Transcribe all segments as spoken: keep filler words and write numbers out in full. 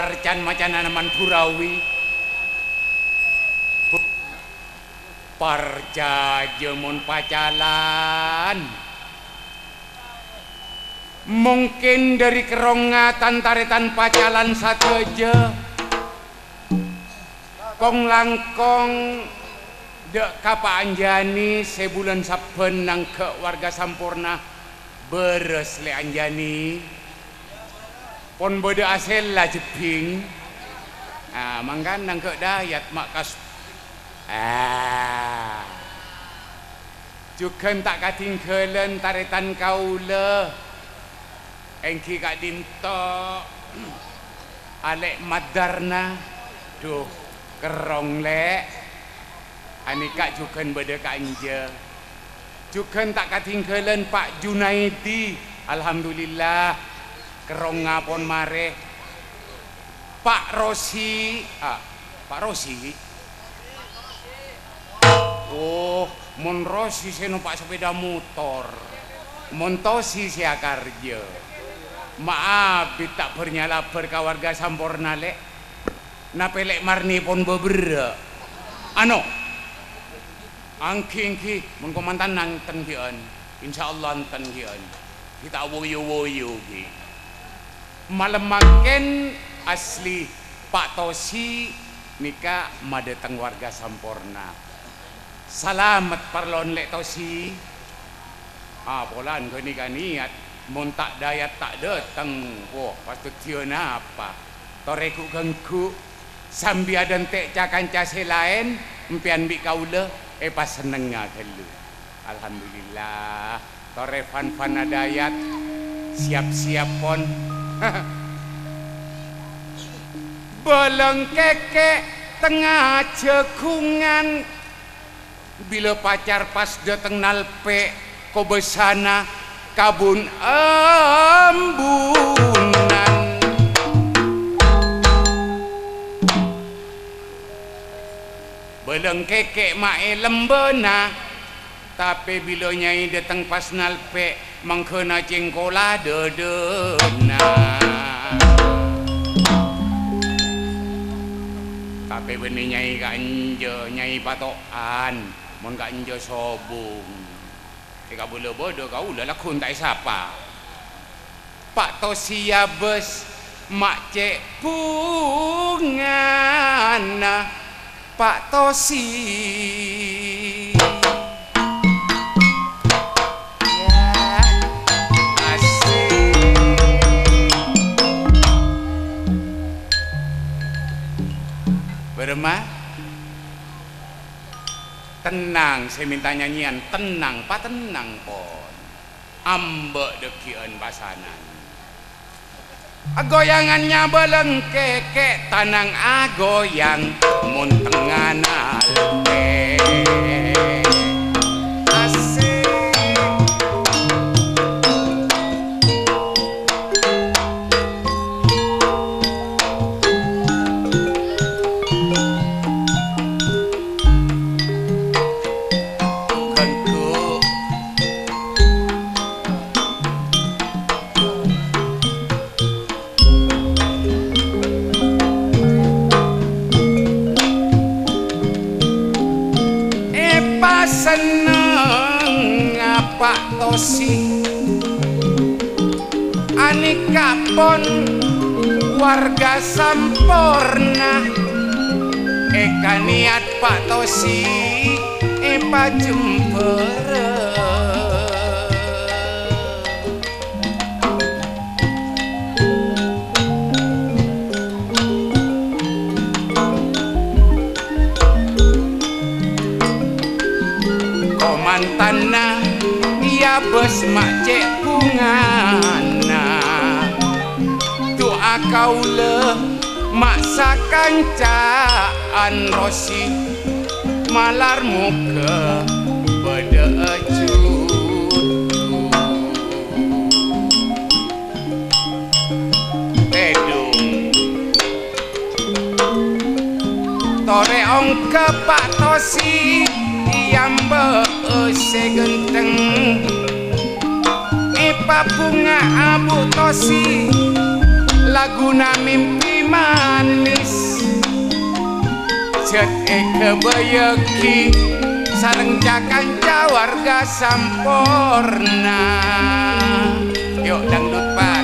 arcan macananaman purawi parja jemun pacalan mungkin dari kerongatan taretan pacalan sateja kong langkong dek kapa anjani sebulan saben nang ke warga sampurna beres le anjani pon beda asel lah jeping ah mangkan nang ke dayat makas ah juga tak katinggalan taretan kaula engki kak dinto alek madarna duh kerong lek anika juga beda kanja juga tak katinggalan Pak Junaidi alhamdulillah kerong ngapon mare Pak Rosi ah Pak Rosi oh mon Rosi seno Pak sepeda motor montosi sia karja maaf tak bernyala berkawarga sampurna lek napelek marni pon beber ano angki-angki mun komandan nang tenggian insyaallah tenggian kita woyo-woyo ki malam makin asli Pak Tosi nika madeteng warga sampurna selamat parlon lek Tosi ah polan ko nika niat mun tak dayat tak dateng wah patut tiona apa toreku gengku sambi adan tek cakanca selain empian bi kaula eh pas seneng ngagelu alhamdulillah tore fan fan dayat siap-siap pon beleng keke tengah cekungan bila pacar pas dateng nalpe ko besana kabun ambunan beleng keke mae lembena tapi bila nyai datang pas nalpe mangkena cengkola dedena tapi benih nyai kanja nyai patokan mon kanja sobung ika boleh bodoh kau lah lakun tak siapa Pak Tosia bes mak cek pungana Pak Tosi ya asik bermah tenang saya minta nyanyian tenang pak tenang pon ambek dekian pasanan goyangannya beleng keke tanang agoyang mun tengah nalpe asik seneng Pak Tosi anika pon warga sampurna eka niat Pak Tosi epa jempere tanah ia bes mak cek bungana doa kaula maksa kancaan Rosi malar muka beda tedung tore ongke Pak Tosi yamba ose genteng ipa bunga abu Tosi laguna mimpi manis cet eke bayeki sareng cakanca warga sampurna. Yuk dangdut Pak.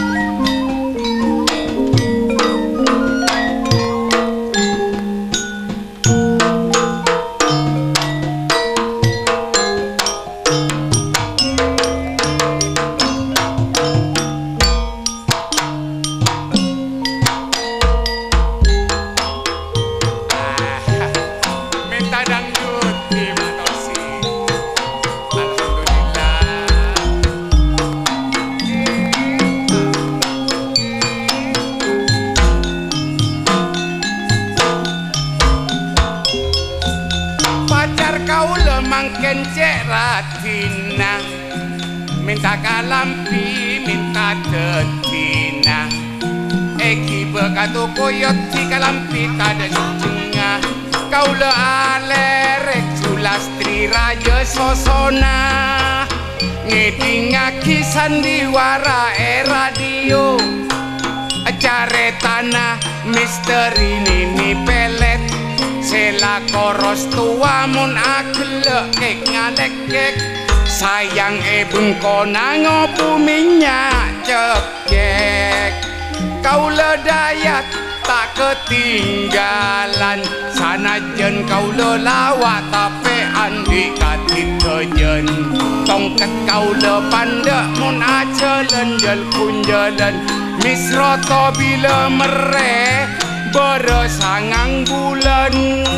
Mangken cek ratina minta kalampi minta tetina eki bekatu koyot si kalampi tada jengah kau le alerek culas tri raja sosona ngedingaki sandiwara e radio acare tanah misteri nini pelet sela koros tua mun akle kek ngalek kek sayang e bengkona ngopu minyak cekek kau ledayat tak ketinggalan sanajen kau lelawak tapi andi katit kejen tongkat kau le pandek mun acelen jel kunjelen misroto bila mereh beresangang bulan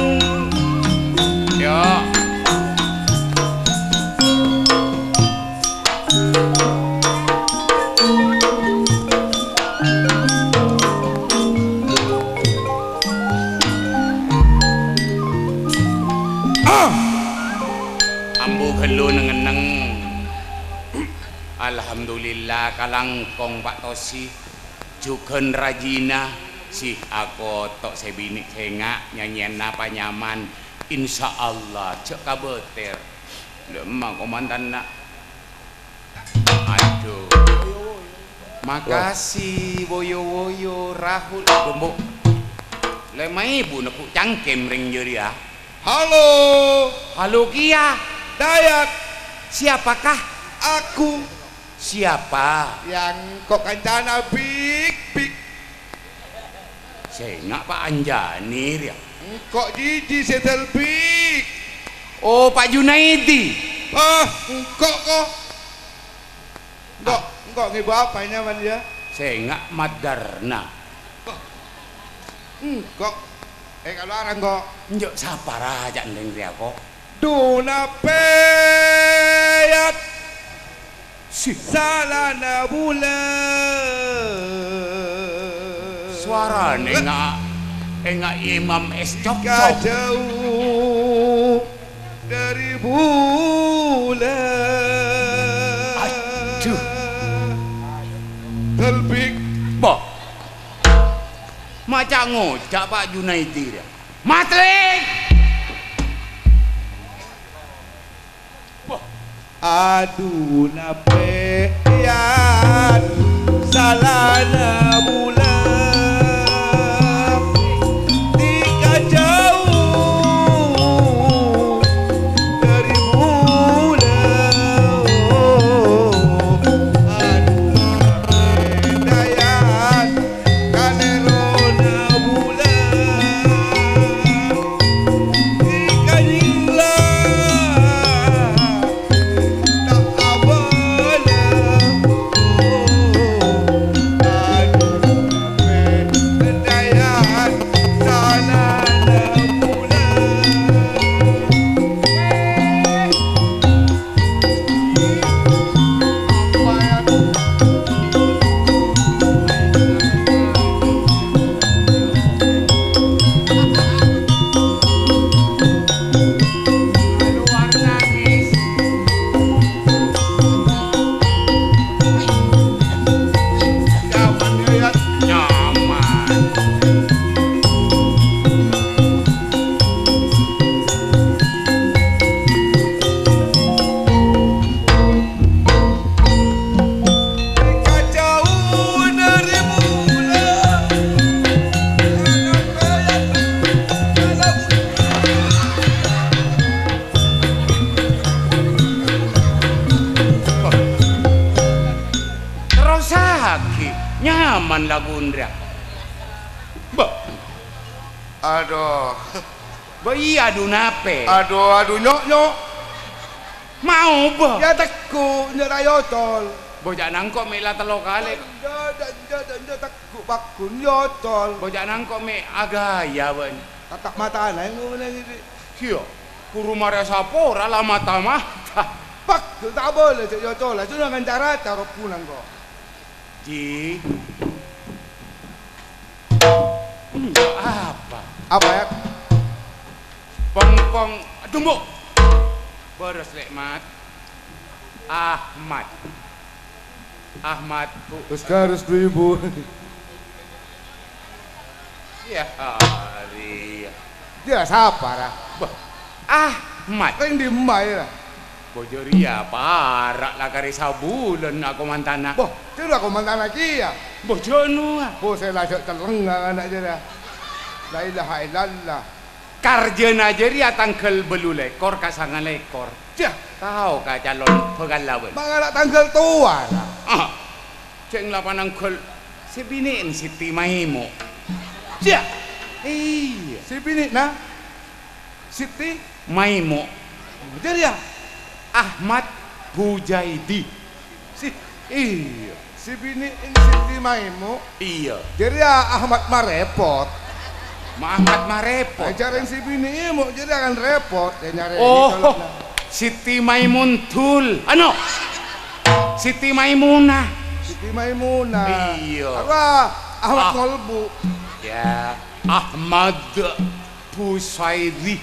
ya ah ambu helu nengeneng alhamdulillah kalangkong Pak Tosi juken rajina sih aku tok sebini cengak nyanyian apa nyaman insya Allah cek kabeter lemah komandan nak aduh makasih woyo woyo rahul bumbu lemah ibu nepuk cangkem ring jeri ya halo halo Kia Dayak siapakah aku siapa yang kok kancana big big saya nggak Pak Anjani ya. Kok Jiji setel big. Oh Pak Junaidi. Ah, kok kok. Kok kok ngibu apanya man ya? Saya nggak Madarna. Kok eh kalau orang kok. Njok siapa raja neng dia kok. Duna peyat. Si salana bulan. Suara nengak enggak Imam es cok Gak jauh dari bulan. Aduh Telbik boh macam ngocak Pak Junaidi dia matrik boh aduh napeyan salana bulan. man lagundra. Ba. Aduh. Ba iya adu nape? Aduh, aduh nyok nyok. Mau ba? Ya teku nyerayo tol. Bojak nangkok me la telo kali. Jada jada jada teku bakun yo tol. Bojak nangkok me agaya ban. Tatap mata lain ngene iki. Kio. Kuru mare sapora la mata-mata. Pak, tak boleh cek yo tol. Sudah dengan cara cara pulang kok. Ji. Enggak apa? Apa ya? Pong-pong tunggu. Boros lek mat. Ahmad. Ahmad Bu. Terus harus ibu. Ya hari. Dia siapa lah? Bah. Ahmad. Kan di mai lah. Bojoria parak lah kari sabulan aku mantana. Boh, itu lah komandan lagi ya. Bojonu ah. Boh, saya lajak telengah anak dia dah. La ilaha illallah. Karjena jeria tangkel belule kor kasangan lekor. Cih, Tahu ka calon pegalawan. bang anak tanggal tua lah. Ah. Ceng lapanang kol si biniin Siti Maimu. Cih, Iya, si bini nah. Siti, Maimu. dia ya. Ahmad Bujaidi. Si, Iya. si bini ini Siti Maimu. Iya. Jadi ya Ahmad mah repot. Muhammad mah repot. Ajarin si bini imu jadi akan repot. Dia nyari Oh, ini kalau- Siti Maimun Tul. Ano? Siti Maimunah. Siti Maimunah. Iya. Apa? Ahmad Ah. Ngolbu. Ya, Ahmad Busaidi.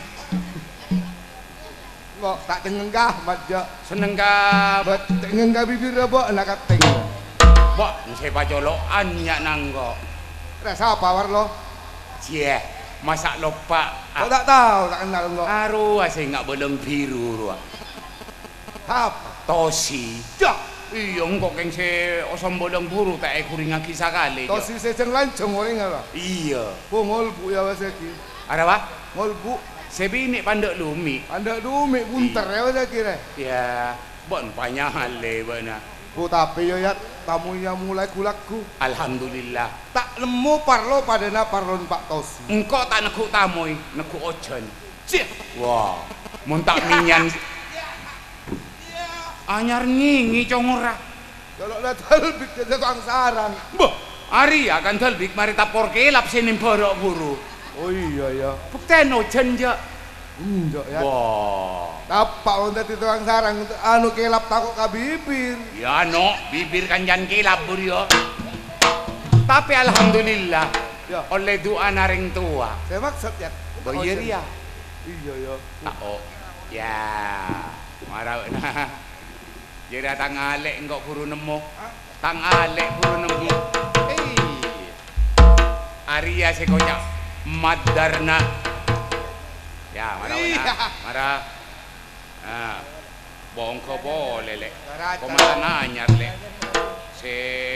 Kok tak tengenggah Ahmad ja. Seneng ka Bat tengenggah bibir apa anak kateng. Bok, saya jolokan ya nanggo. Rasa apa warlo? Cie, masa lupa. Kok tak tahu, tak kenal kok. Aru saya nggak bolong biru ruah. Apa? Tosi. Ja. Iya, kok keng se osom bolong buru tak ekuring ngaki sakali. Jo. Tosi sejeng lancung orang apa? Iya. Bu ngolbu ya wasaki. Ada apa? Ngolbu. Sebini pandek lumi. Anda dumi bunter ya wasaki re. Ya, bon banyak hal bana. Bu tapi yo ya tamunya mulai kulaku. Alhamdulillah. Tak nemu parlo pada na parlon Pak Tosi. Engkau tak nekuk tamoy, nekuk ojen. Cih. Wah, muntak minyan. Anyar nyingi congora. Kalau lah talbik ke tukang sarang. Bah, ari akan talbik mari tapor kelap sini borok buru. Oh iya ya. Bukten ojen ja. Enjok ya. Wah. Tapak untuk di tukang sarang anu kelap takut ka bibir. Ya no, bibir kan jan kelap buru. Tapi alhamdulillah, Ya. oleh doa naring tua. Saya maksud ya. Boyer ya. Iya ya. Tao. Ya. Marah nah. Jadi tang alek engkau buru nemu. Tang alek buru nemu. Eh. Arya sekocak Madarna. Ya, marah Iya. na. Marah. Ah. Bongko boleh lek. Karaca. Komanda nanyar lek. Se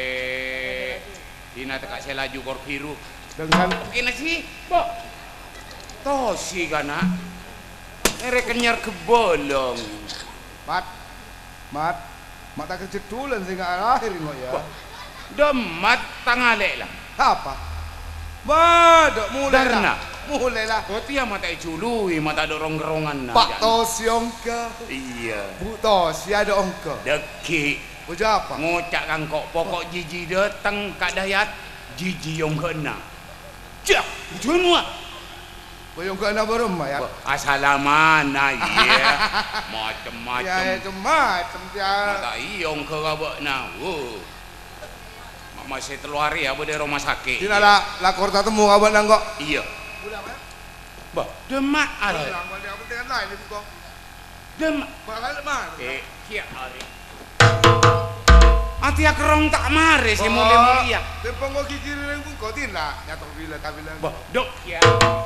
Dina teka saya laju kor biru. Dengan Kena sih, Bo. Tosi kana. Ere kenyar kebolong. mat mat mata kecetulan sehingga akhir kok ya. Demat tangale lah. Apa? Badok mulai Darna. lah. Mulai lah. Kau tiap mata icului, mata dorong gerongan na. Pak Tosi ongka. Iya. Bu Tosi ada ongka. Deki. Uja apa? Ngocak kang kok pokok jiji datang kak dayat. Jiji yang kena. Cak, semua. Boyong ke anak berumah ya. Asalaman na iya. Macam-macam. Ya ya cuma ya. Mata iyong ke kabak na. Wow. Masih telur hari ya dari rumah sakit. Dina la la korta temu kabar nang kok. Iya. Bah, demak ada. Nang dia apa dengan lain itu kok. Demak. Bakal mah. Eh, kia hari. Ati akrong tak mare si mulai mulia. Tempong kok kiri nang kok tina nyatok bila kabilang. Bah, dok ya.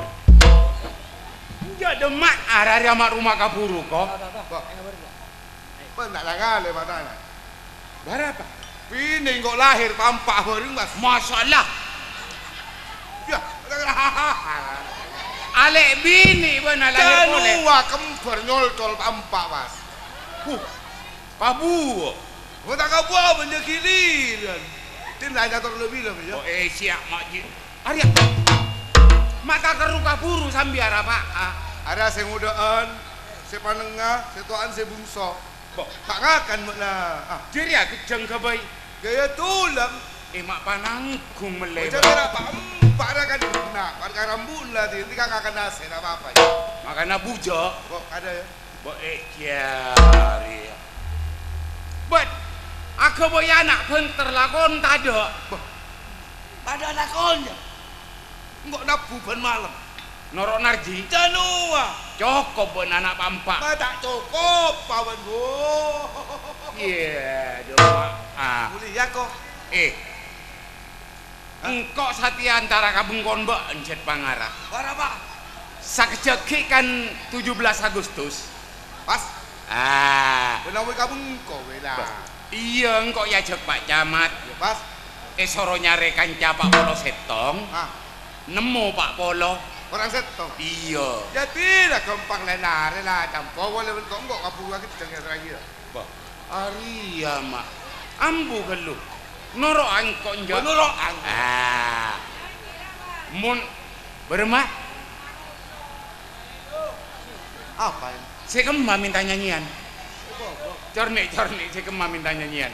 Ya demak ada sama rumah kaburu kok. Kok. Benar ngale matanya. Berapa? Pini kok lahir tampak bareng Mas. Masalah. Ya. Alek bini benar lahir boleh. Janua kembar nyoltol tampak Mas. Huh. Kabu. Kota kabuah menyekiliran. Tin lah jatuh lebih lebih ya. Oh eh siap mak ji. Arya. Mata keruka buru sambiar apa? Ah. Ada sing mudaan, si panengah, si tuan, si bungso. Bo, Pak ngakan mana? Ah, jadi ya kejeng kebai. gaya tulang. Eh mak panangku Macam melebar. mana Pak? Pak ada kan nak, pada rambut lah dia. Nanti kan ngakan nasi, tak apa-apa ya. Makan bujo. Kok ada ya? Bo eh kiari. But aku boy anak penter lakon tado. Pada anak konnya. Enggak napu ban malam. Norok narji. Janua. Cukup bon anak pampak. Ma tak cukup, pawan bu. Iya, doa. Ah. Mulia kok. Eh. Engkau sati antara kabengkon mbak encet pangarah. Berapa? Sakejeki kan tujuh belas Agustus. Pas. Ah. Benar kabung kau beda. Iya, engkau ya jek Pak Camat. Ya pas. Eh soro nyare kanca Pak Polo Setong. Ah. Nemu Pak Polo. Orang setong. Iya. Jadi lah gampang lenare lah. Campur boleh kok enggak kabung lagi jangan lagi. Bah. Aria mak. Ambu gelu. Noro angko njo. Noro Ah. Mun beremah. Apa ini? Saya kemah minta nyanyian. Cornik, cornik, saya kemah minta nyanyian.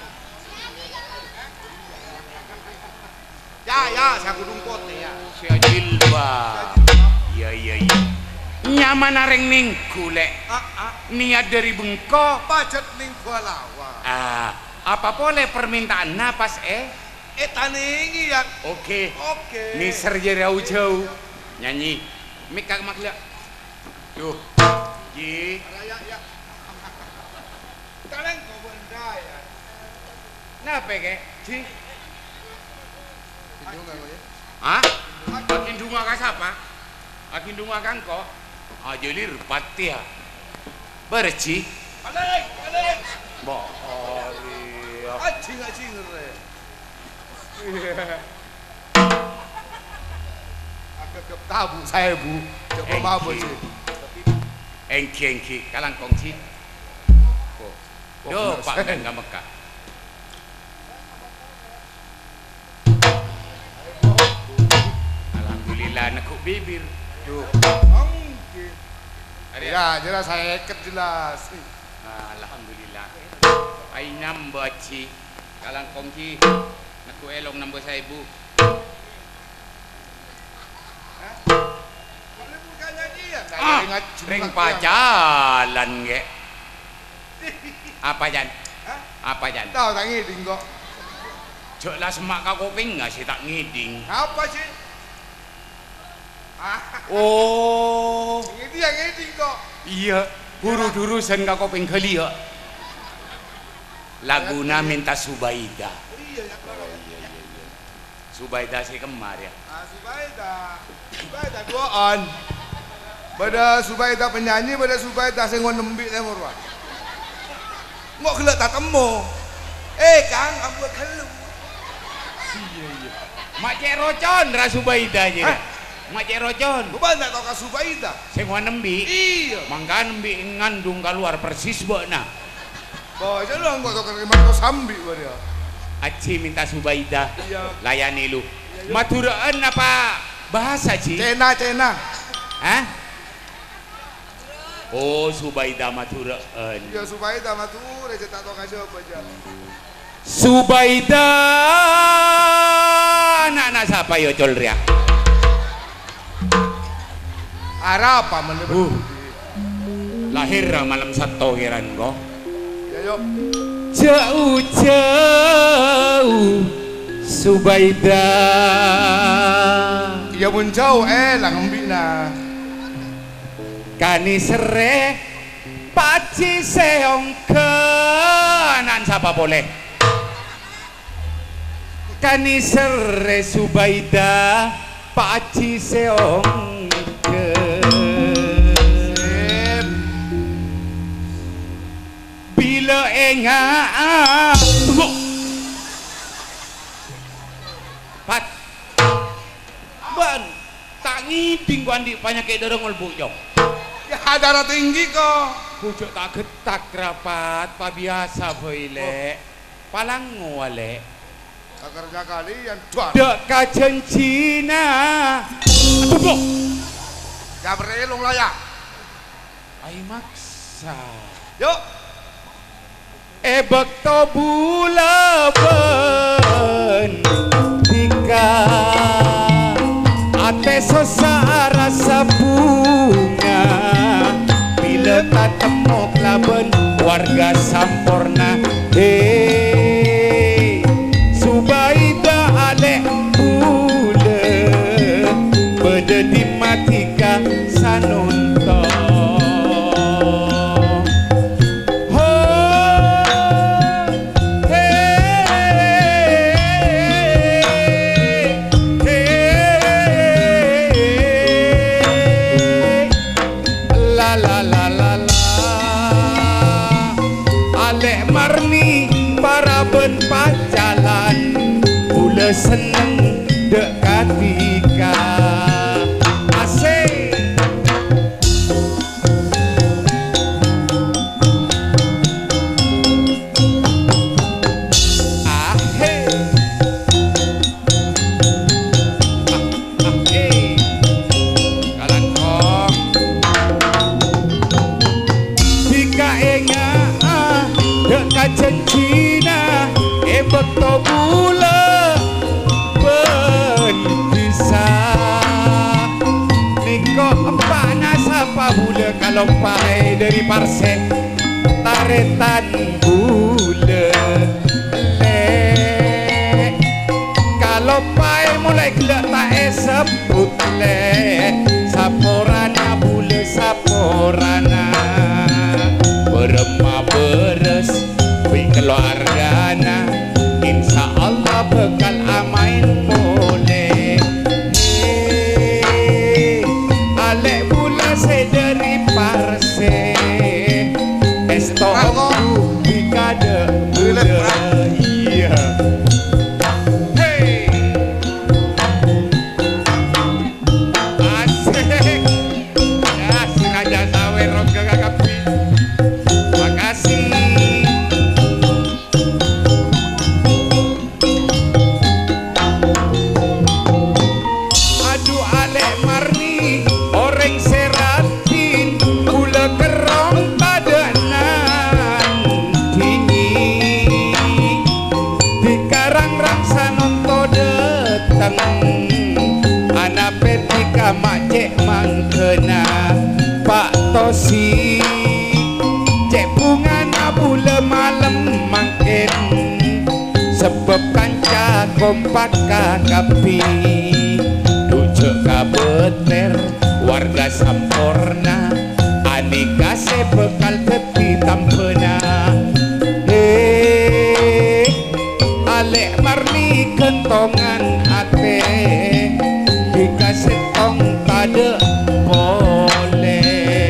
Ya, ya, saya kudung kote ya. Saya jilbab. Iya, iya, iya. Nyaman areng ningku lek. Ah, ah. Niat dari bengko. Pacet ning gua lawa. Ah, apa boleh permintaan napas eh? Eh taningi ya. Oke. Oke. Ni serjera jauh. Nyanyi. Mik kak maklia. Tuh. Ji. Ya, ya. Kalian kau benda ya. Napa kek? Ji. Itu enggak ya? Hah? Akin dunga ka siapa? Akin dunga kan kok. Ah jelir pati ya. Berci. Balik, balik. Bo. Aria. Acing, acing re. Aku ke tabu saya bu. Coba mabuk sih. Engki engki kalang kongsi. Kok. Do Pak kan enggak Mekah. Alhamdulillah nekuk bibir. Tuh. Oke. Ada Ya, jelas saya ikat jelas. Alhamdulillah. Ai nambah ci. Kalang kongki. Nekuk elong nambah saya bu. Boleh bukan nyanyian. Ah, ring pacalan ge. Apa jan? Hah? Apa jan? Tahu tak ngiding kok. Jok lah semak ka kuping nggak sih tak ngiding. Apa sih? Ah, Oh, ini yang ngiding kok. iya. Buru-durusan ka kuping geli ya. Laguna minta Subaida. Iya ya. Subaida si kemar ya. Ah, Subaida. Subaida duaan. Pada Subaida penyanyi, pada Subaida sing nembik le murwa. Ngok gelek tak temu. Eh, Kang, aku kelu. Iya iya. Mak cek rocon ra Subaida aja. Hah? Mak cek rocon. Gua banyak tau ka Subaida. Sing wa nembi. Iya. Mangka nembi ngandung keluar persis bokna. Boy, jadi lu nggak tau kerima kau sambi gua dia. Aci minta Subaida. Iya. Layani lu. Maturaan apa bahasa Ci? Cena, cena. Hah? Oh, Subaida maturaan. Ya Subaida mah tuh, dia tak tau kasih apa aja. Subaida anak-anak siapa yo col ria? Arah apa mana? Uh. Lahir malam satu kiran kok. Ya yuk. Jauh-jauh Subaida. Ya pun jauh eh lah ngembi nah. Kani sere paci seong kenan siapa boleh? Kani sere Subaida paci seong ke. Bila enga tunggu Pat ban tak ngiding ku andi banyak kayak dorong ulbu jok. Ya darah tinggi kok. Pucuk tak getak rapat pa biasa boile palang wale kerja kalian tuan. Dek kajen Cina. Aduh. Ya berelong lah ya. Ai maksa. Yuk. Ebek to bula ben tika ate sosa rasa bunga bila tak temuk laben warga sampurna. Hei Subaida alek bula beda di matika sanunto. Pacalan bula seneng dek katika asik ahe ah ahe kalan kong tika enga ah dek kajen Cina ebek to bula ben bisa niko empak nasapa bula kalau pakai dari parsek taretan bula le kalau pakai mulai gelak tak sebut le saporana bula saporana beremah beres keluargana insya Allah bekal amain boleh. Hey, alek bula sederi parse esto aku dikade bula iya. Hey, asik ya si Raja Sawe rong gagapi. Makasih. Mak cek mangkena Pak Tosi cek bunga nabula malam mangkin sebab kanca kompak kakapi dujek kabeter warga sampurna anika se bekal tepi tampena. Hei alek marni kentongan ate dikasih tong tada boleh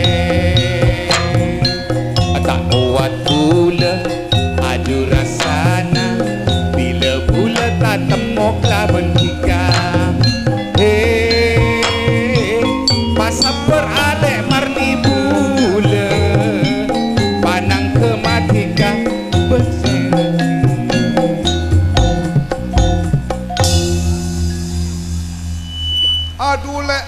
tak kuat bula adu rasana bila bula tak temuk laban tika. Hei pasal beralek marni bula panang ke matika berserah. Aduh le.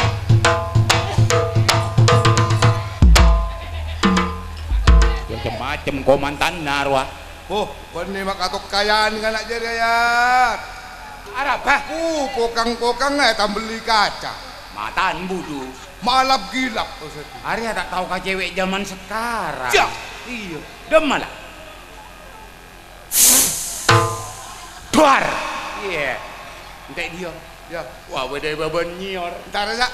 Macam-macam komandan narwa. Oh, benih mak atok kayaan kan nak jadi ya. Arab ah. Uh, kokang-kokang eh tam beli kaca. Mataan budu. Malap gilap tuh satu. Arya tak tahu kah cewek zaman sekarang. Ya. Iya. Demalah. Duar. Iya. Entek dia. Ya. Wah, bedai baban nyior. Ntar aja.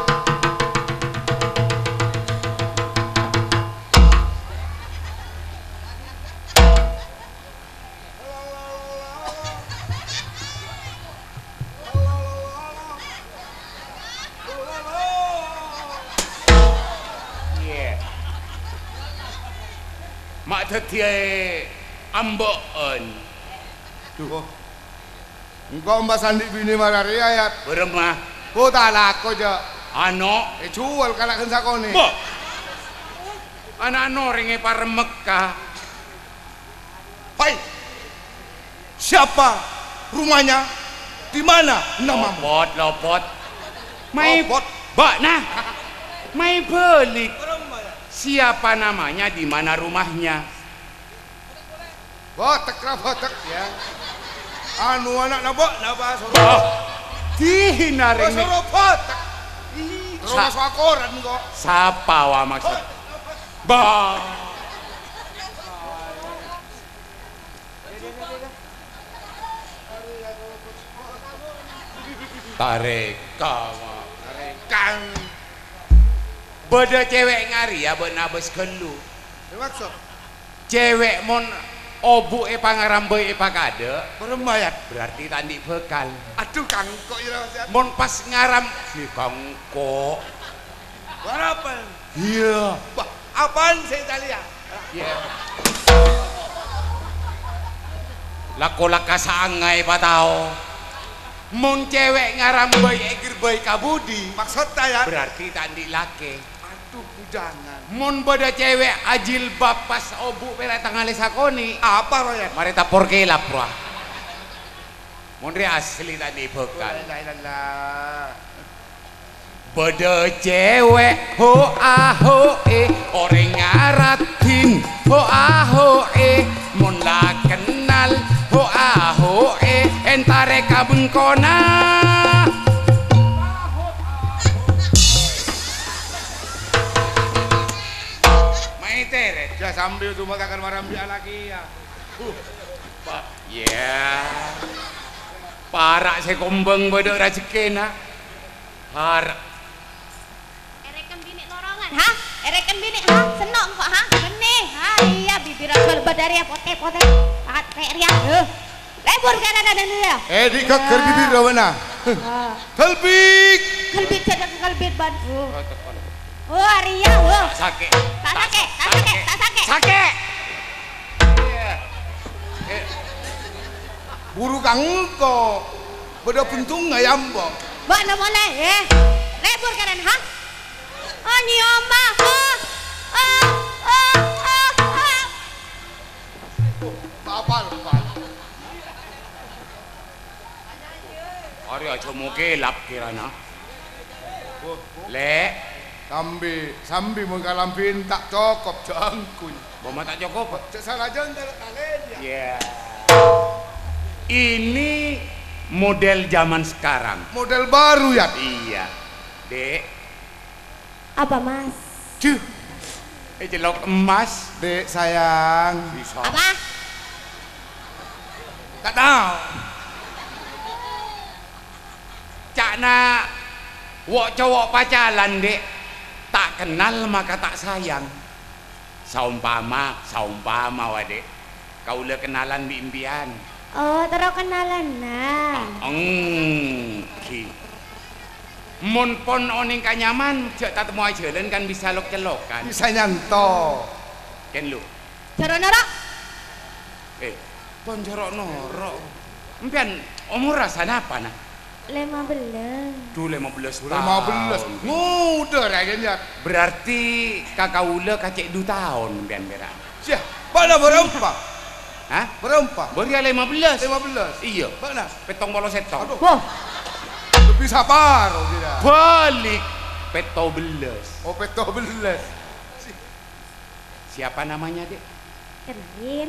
Yeah. Mak tetie amboon. Tuh. Engkau mbak sandi bini marari ayat. Beremah. Kau tak laku aja. Ano. Eh jual kalau kensa kau nih. Bo. Ano-ano ringi para Mekah. Hai. Siapa? rumahnya di mana namamu? Lopot, lopot. Mai Lopot. Bak nah. Mai belik. Siapa namanya, di mana rumahnya? Botek lah botek ya. Anu anak nabok napa soro. Oh. Dihina Oh, ring. soro botek. Rumah sakoran kok. Sapa wa maksud? Bah. Tarik kamu. Kang. Beda cewek ngari ya beuna beus gelu. Maksud Cewek mon obu e pangarambe e pakade perembayat. berarti tandi bekal. Aduh Kang kok ira sehat. Mon pas ngaram si Kang kok. Barapan. Iya. Bah, apaan saya Italia? Iya. Lako laka saangai patao. Mon cewek ngaram bayi egir bayi kabudi Maksud saya berarti tandi lake. aduh bujangan. Mon beda cewek ajil bapas obu pera tangale sakoni. Apa royat? Mari ta porke lapra. Mon re asli tadi bekal. La ilaha. Beda cewek ho aho e orang ngaratin ho aho e mon la kenal ho aho e entare kabengkona. Mai teret Ya sambil cuma kakak marambia lagi ya. uh pak ya parak saya kombeng beda rezekina parak. Erekan bini lorongan, ha? Erekan bini, ha? Senok kok, ha? Benih, ha? Iya, bibir berbat dari ya, pote-pote. Pakat kayak ria. Eh, lebur kan ada dan ya. Eh di kakak bibir rawana. Ah, Kalbik. kalbit sedang kalbit ban. Oh, oh, ria, oh. Sake Tak sake, tak sake, tak sake. sake Buru Kang kok. Beda puntung ngayam kok. Mbak nama le, eh. Lebur kan ha? Oh, nyoma. Oh, oh, oh, oh, oh. Apa lupa. Ari aja mau kelap kirana. Le, Sambil sambil mengkalampin tak cokop jangkun. bawa tak cukup. Cek salah jangan tak kalian ya. Ya. Ini model zaman sekarang. Model baru ya. Iya. Dek, Apa, Mas? Cuh. eh jelok emas. Dek sayang. Bisa. Apa? Tak tahu. Cakna wok cowok pacaran, Dek. Tak kenal maka tak sayang. Saumpama, saumpama wa, Dek. Kau le kenalan di impian. Oh, taruh kenalan nah. Eng, ki. Mun pon oning kanyaman, cek tak temu aja kan bisa lok celokan. Bisa nyanto. Ken lu. Cara nara. Eh, pon jorok norok. Empian umur rasa apa nah? Lima belas. Tuh lima belas tahun. lima belas. Muda raganya. Berarti kakak ule kacek dua tahun empian berak. Siap. Mana berempat? Hah? Berempat. Beria lima belas. lima belas. Iya. Mana? Petong bolos setong. Aduh. Wah, Lebih saparo kita. Balik peto belas. Oh peto belas. Siapa namanya, Dek? kenalin.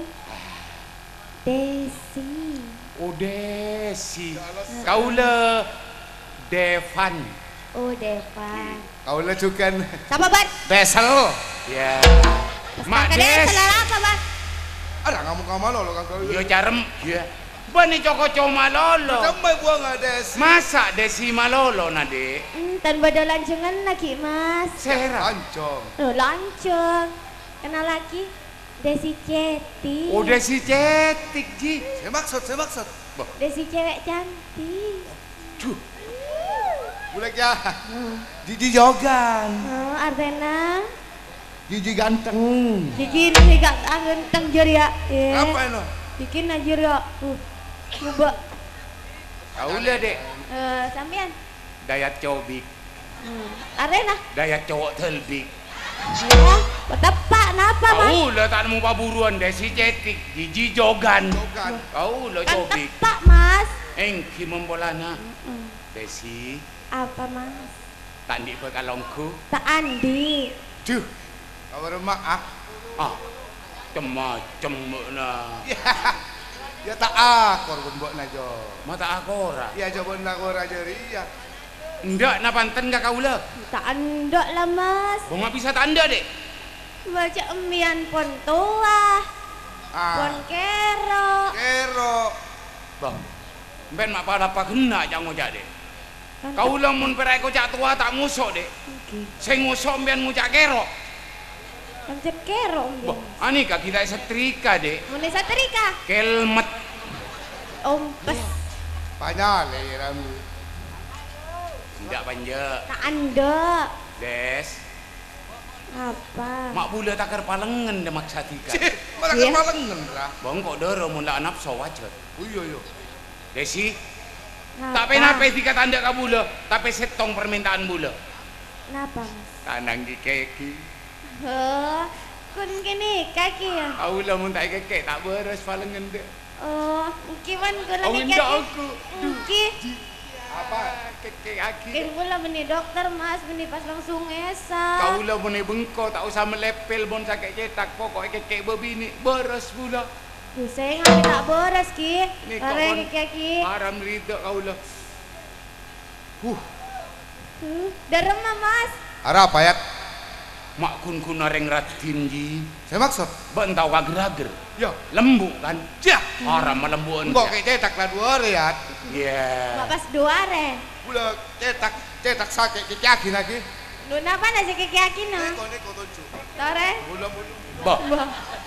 Desi. Oh, Desi. Kau le Devan. Oh, Devan. Kau lecukan. Sama ban. Besel. Ya. Mak Kakak Des. Des. Salah apa, Ban? Ada kamu kamu lo lo kan kau. Yo carem. Ya. Bani coko coma lolo. Sampai buang ada si. Masa Desi malolo na, Dek? Hmm, tan beda lancengan lagi, Mas. Serah. Ancong. Oh, lanceng. Kenal lagi. Desi Ceti. Oh, Desi cetik, Ji. Saya maksud, saya maksud. Desi cewek cantik. Duh. Boleh ya. Jiji jogan. Oh, Ardena. Jiji ganteng. Bikin nih gak ganteng jari ya. Apa ini? Bikin aja ya. Uh, coba. Kau le, Dek. Eh, sampean. Dayat cobik. Hmm. Ardena. Dayat cowok telbik. Ya, tepak napa, Mas? Kau le tak nemu paburuan Desi cetik. Jiji jogan. Jogan. Kau le Kan cobik. tepak, Mas. Engki membolana. Mm-mm. Desi, Apa mas? tandi pekalongku. Tak andi. Duh, Kabar mak ah. ah, cemacem na. Ya tak akor pun buat najo. Mata aku ora. Ya coba nak ora jeri ya. Ndak na panten gak kaula. Tak andok lah mas. Kok nggak bisa tanda dek? Baca emian pon tua, pon Ah. kero. Kero. Bang, ben mak pada apa kena jangan ngojak dek. Kaula mun perai kocak tua tak ngusok dek. Saya ngusok ben ngujak kerok. Kancet kero Bah, emian. ani kak kita setrika dek. Mune satrika. Kelmet. Ompes. Panyale rami. Ndak panja. Tak andok. Des. Apa? Mak bula takar palengen demak satika. Cih, malah Iya. kepalengan ra. Bang kok doro mun lak nafsu wajar. Oh iya iya. Desi, Apa? tak penape tika tanda ka bula, tapi setong permintaan bula. Kenapa mas? Kanang di keki. Oh, kun kini kaki ya. Kaula mun tak kekek tak beres palengen dek. Oh, kiwan gula Oh, kaki. indah aku. Ki. Apa? Kekek aki. Kin gula beni dokter mas, beni pas langsung esa. Kaula mun bengko tak usah melepel bon sakit cetak pokok kekek bebini beres pula. Duh, saya ngambil tak beres ki. Ni Bareng kawan. kaki. Haram rida kaula. Huh, Hmm, derem mah, mas. Ara apa ya? mak kun kun areng ratin ji. Saya maksud. Bentau kager-ager. Ya. Lembu kan. Jah, haram melembuan. Mbok kayak cetak lah dua ya. Ya. Mak pas dua re. Pula cetak cetak sakit kaki lagi. Lu napa nasi kaki kaki no? Neko neko tunjuk. Tore. Pula pula. Bah, Wah.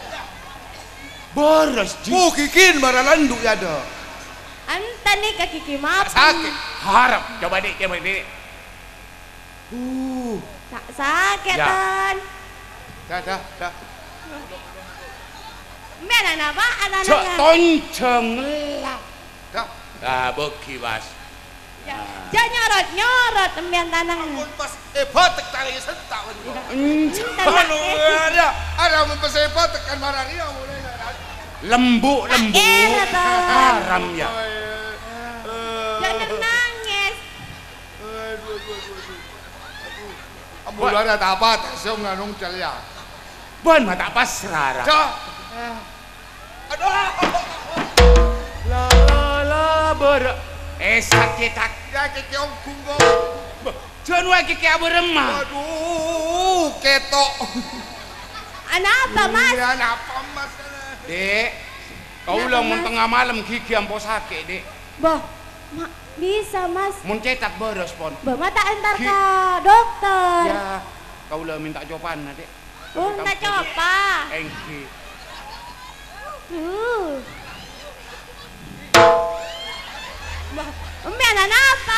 beres ji. Oh kikin marah landuk ya ada. Anta nih kaki kaki maaf. Sakit. Harap. Coba dek, coba dek. Uh, Tak sakit Ya. kan. Dah dah dah. Mana napa cek anak-anaknya? tonceng lah. Dah. Ah, beki bas. Ya, jangan nyorot nyorot embian tanang. Ampun pas eh batek tali sentak wan. Tenang, Anu eh. ada ada mun pas eh batek kan marah dia mulai. Lembu, lembu. Era, Bang. Haram ya. Jangan nangis. Ampun ada tak apa tak song nganung celia. Bon mata pasrah. Dah. Aduh. La la la ber. Eh sakit tak. Ya keke om kunggo. Jangan wae kiki abu remah. Aduh, ketok. Anak apa mas? Iya, apa mas? Dek, kau Kenapa, ulang mun Mas? tengah malam gigi ampo sakit, Dek. Boh, mak bisa mas. Mun cetak beres pon. Boh mata antar Ki- ke dokter. Ya, kau ulang minta jawaban, Dek. Oh, tak coba. Engki. Uh. Boh, embian anak apa?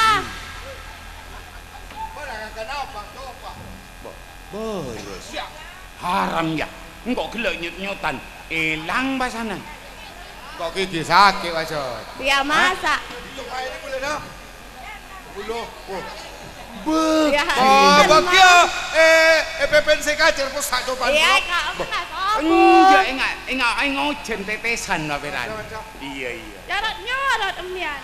Mana kenapa? Coba. Beres. Haram ya. Engkau gelek nyut-nyutan. Elang basanan. Kok gigi sakit wajar. Biar masak. Coba ini boleh dah. Bulu. Oh. Be. Ya, Oh, kan, bagia Mas. eh eh pepen sekacer pun sak coba. Iya, kak, kena Enggak, sobot. enggak, enggak, enggak jen tetesan lah beran. Iya, iya. Nyorot nyorot embian.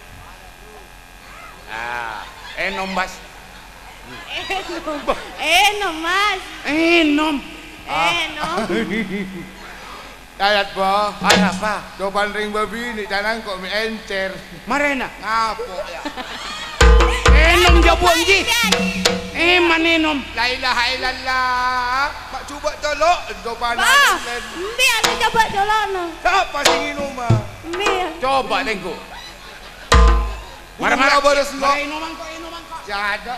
Ah, enom bas. Enom, enom mas. Enom. Enom. Dayat boh. Ada apa? Coba ring babi ni jangan kok mi encer. Marena. Ngapo ya? Enom jabuang ji. Eh, mana enom? La ilaha illallah. Mak cuba tolok coba Bah, nak. embian saya coba jolono. Siapa sing minum ah? Embian. Coba tengok. Marah Marah-marah. boros Marah lo. enom angko, enom angko. Jaga.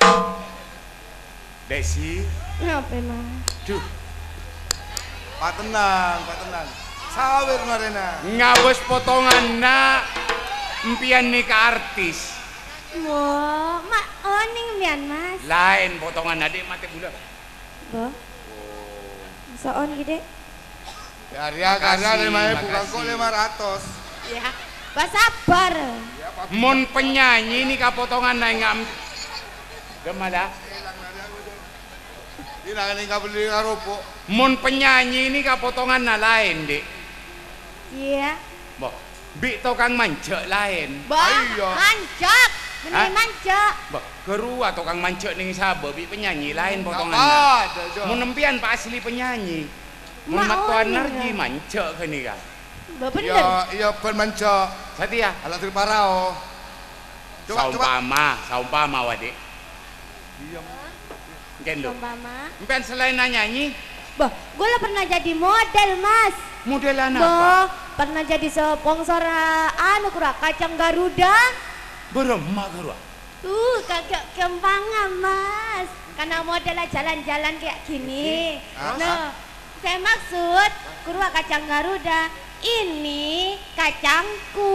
Desi. Ngapa mas? Duh, Pak tenang, Pak tenang. Sawer marena. ngabes potongan nak. Impian nikah artis. Wah, mak oning embian mas. Lain potongan adik mati bulan. Boh. Soon gede. Karya karya Makasih, lima ribu makasih. kok lima ratus. Ya. Pas sabar. Mon penyanyi ini kapotongan naik ngam. Gemada. Ini nak ni kau beli ngarupo. Mon penyanyi ini kapotongan na lain dek. Iya. Boh, Bik tukang mancek lain. Bah, Iya. mancak. Benih Hah? mancak. Bah, kerua tukang mancek ning Sabah bik penyanyi lain potongan. ada jo. Mun nempian Pak asli penyanyi. Mun Mak matuan oh, nergi iya. mancek kene ka. Bah, bener. Iya, iya ben manca. Satia. Alat dari parao. Coba coba. Saumpama, saumpama wadik. Iya. Mungkin lu. Umpama. Mungkin selain nyanyi, Bah, gue lah pernah jadi model, Mas. modelan apa? Bah, pernah jadi sponsor uh, anu kura kacang Garuda. Beremak kerua. Tuh, kagak kembangan, Mas. Karena modelnya jalan-jalan kayak gini. Ah, Nah, saya maksud kurwa kacang Garuda. Ini kacangku.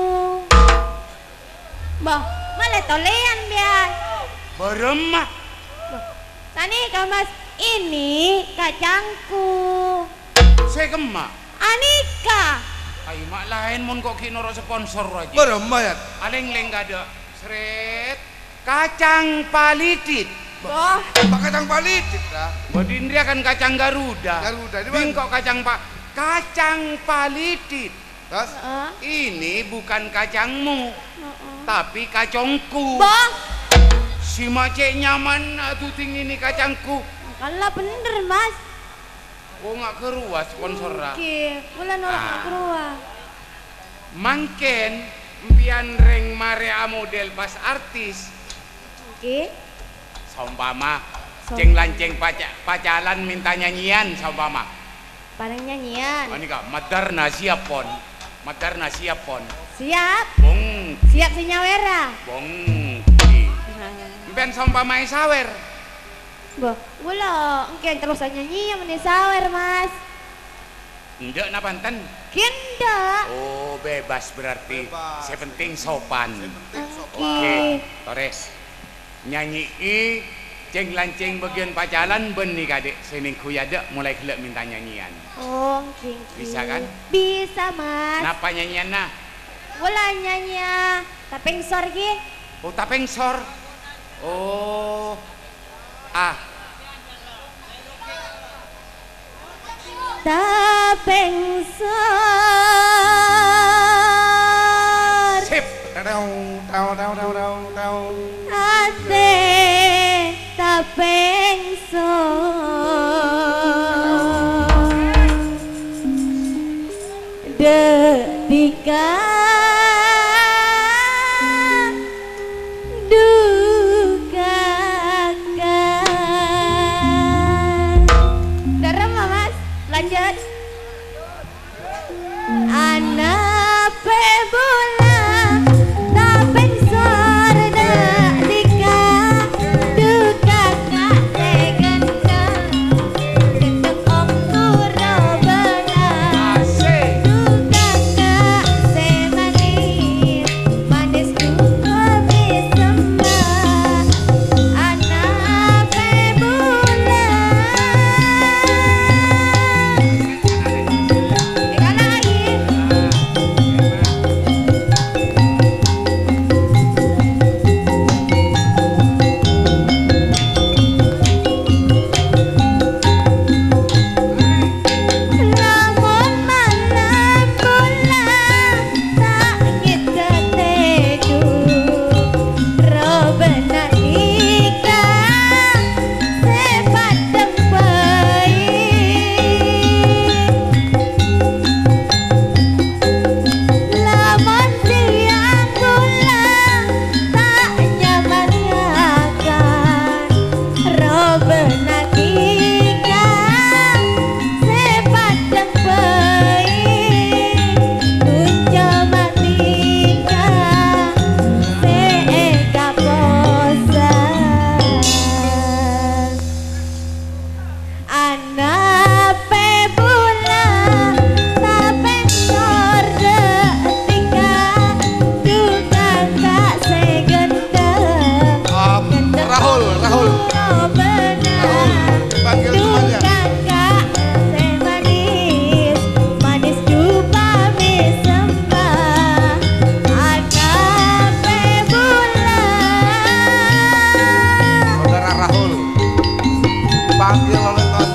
Bah, malah tolean biar. Beremak. Tani kau Mas, ini kacangku. Saya kemak. Anika. Ay, mak lain mun kok ki noro sponsor aja. Beremayat. Aleng-leng gak ada. Sret. Kacang palitit. Bah, Pak kacang palitit dah. Bodindria kan kacang Garuda. Garuda, ini Bing mana? kok kacang pak kacang palitit. Tas. uh, Ini bukan kacangmu, uh, uh. tapi kacongku. Bah, Si macek nyaman tuh tinggi ini kacangku. kalau bener Mas. Oh nggak keruas sponsor ra. Oke, bulan orang Ah. kurwa. Mangken mpian reng marea model pas artis. Oke. Saumpama Som- ceng lanceng paca pacalan minta nyanyian saumpama. Bareng nyanyian. Ini kak Madarna siap pon. Madarna siap pon. Siap. Bong Siap sinyawera. bong. Nah, Mpian saumpama sawer. bah, wala, engke terus nyanyi yang sawer Mas. Ndak napanten. Kinda. Oh bebas berarti. Bebas. Saya penting sopan. Penting sopan. Oke, Tores. Nyanyi i ceng lanceng bagian pacalan ben nih kadek sening kuyada mulai gelek minta nyanyian. Oh, king. Bisa kan? Bisa Mas. Napa nyanyian nah? Wala nyanyi. Tapeng sorgi. Oh tapeng sor. Oh. Ah, Tapeng sor. sip. Tau tau tau tau tau tau. Ate tapeng sor. Detika dukakan. Darem Mas, lanjut. Anak pebola tapeng sor detika duka kak segendang gendeng om kuro benar Asik. duka kak semanis manis duka bisembah anak pebola Eka lagi Lamun malam bulan tak nyita tedu Robena nikah sepadang baik Lamun siang bulan tak nyaman ngakan Robena nikah sepadang baik Kunjo matika seeka posan Anak pebula tapeng sor detika duka kak segendeng Ah, Rahul, Rahul. benar Panggil semuanya. duka kak semanis manis dupa misembah anak pebula Saudara Rahul. Panggil oleh Tos.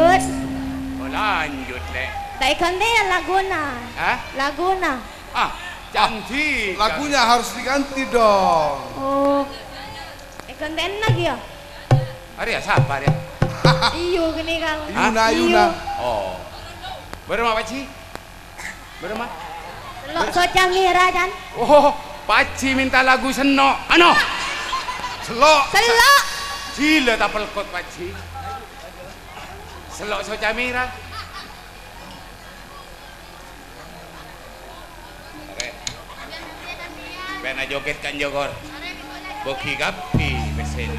lanjut. Oh, lanjut, Lek. Tak ganti Laguna. Hah? Laguna. Ah, cantik. Lagunya harus diganti dong. Oh. Eh gantiin lagi ya? Hari ya, sabar ya. Iyo gini Kang. Yuna, Iyo. Yuna. Oh. Berema Paci? Berema? Selok soca mira dan. Oh, Paci minta lagu Seno. Ano? Selok. Selok. Gila tak pelkot Paci. Selok Soca Mira. Are. Pena joget kan jogor. Boki gapi besen.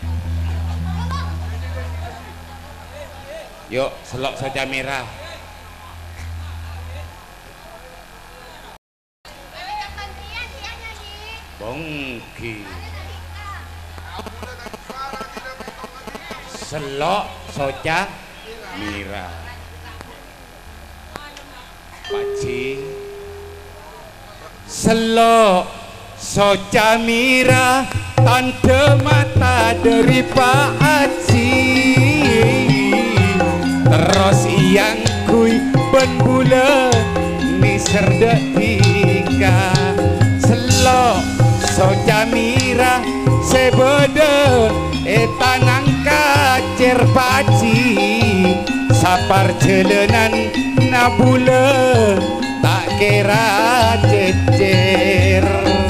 Yuk, selok Soca Mira. Bongki. Selok Soca Mira. Paci. Selok Soca Mira, tante mata dari Pak Aci. Terus yang kui penbula ni serdetika. Selok Soca Mira sebeda etanang kacer Paci. Sapar jelenan nabula tak kira cecer.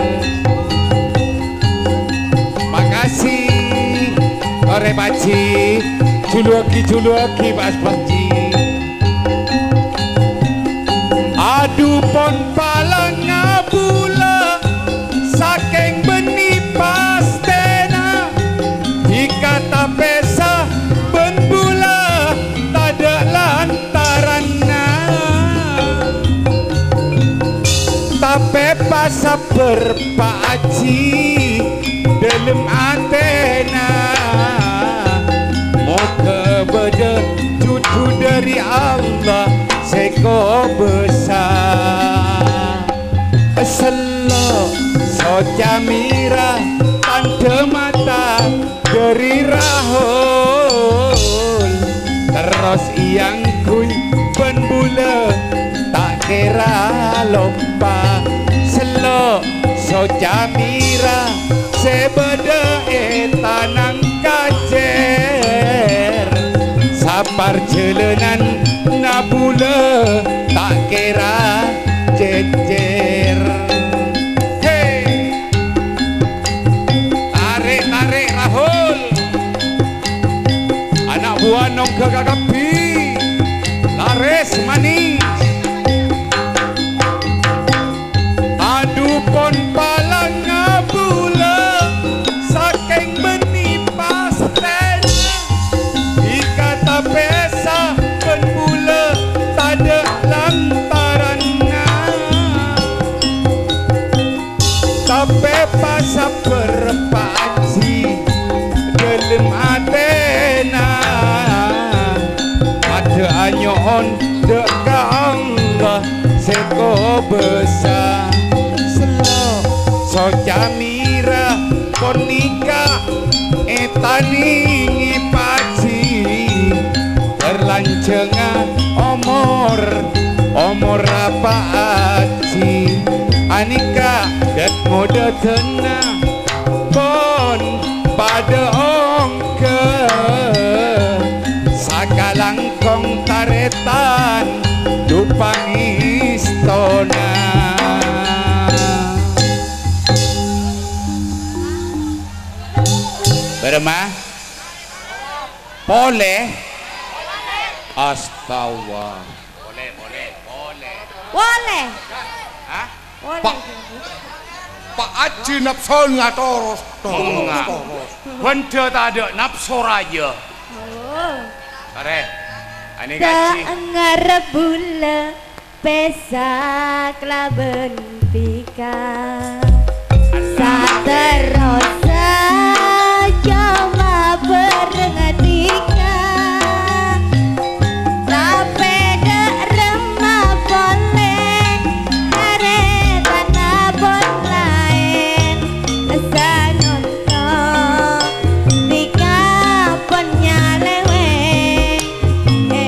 Makasih ore Paci, juluki juluki Mas Paci. Aduh pon palang ngabula saking beni pastena. Jika tak pesa ben bula tada lantaranna. Tapi pasa berpaci dalam antena. Moga beda cucu dari Allah seko besar. Selok Soca Mira, tante mata dari Rahul. Terus yang kun penbula tak kira lomba. Selok Soca Mira sebeda etanang kacer. Sapar jelenan nabula tak kira cecer. Hei, tarik tarik Rahul, anak buah nong kegagapi laris manis. Aduh pon palang ngabula saking beni pasten. Ikata pesa penbula tada lantaranna. Tapi pasa berpaci dalam atena. Ada anyon deka Allah seko besar. Selok Soca Mira kon nikah etaningi Paci. Berlancengan omor omor apa aci. Anika dat mode tenang pon pada ongke. Sakalangkong taretan dupang istona. Berma boleh astagfirullah. Boleh boleh boleh Boleh. Hah? Boleh. Pak. Pak Aji napson ngatoros. Enggak. Benda tak ada nafsu raja. Oh. Are, ani Tak gaji. ngarep bula pesak laben pika. Saterosa cuma berengatika. Tapi dek remah boleh karetan abon lain. Sanono tika pennya leweng.